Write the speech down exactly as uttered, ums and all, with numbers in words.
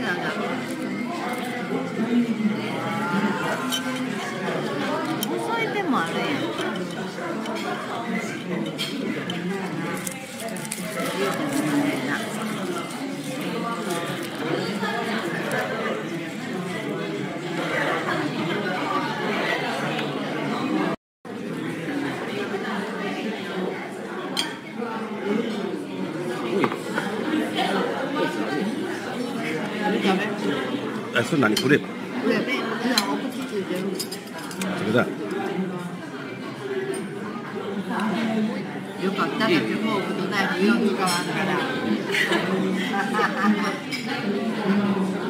なんだ。細い手もあるやん。 え、それ何クレープ？ クレープ。じゃあお口ついてる。 それだ。 よかった。だってフォークとナイフよく使わんから。